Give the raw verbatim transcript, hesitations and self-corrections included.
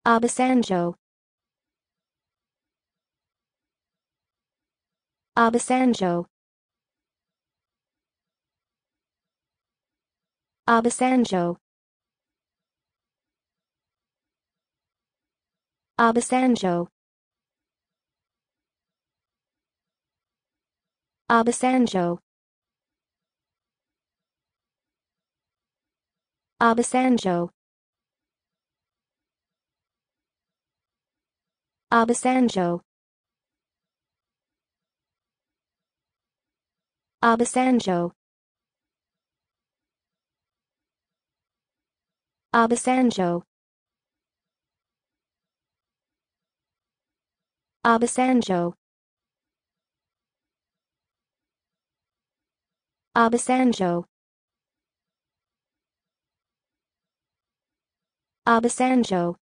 Obasanjo. Obasanjo. Obasanjo. Obasanjo. Obasanjo. Obasanjo. Obasanjo. Obasanjo. Obasanjo. Obasanjo. Obasanjo. Obasanjo.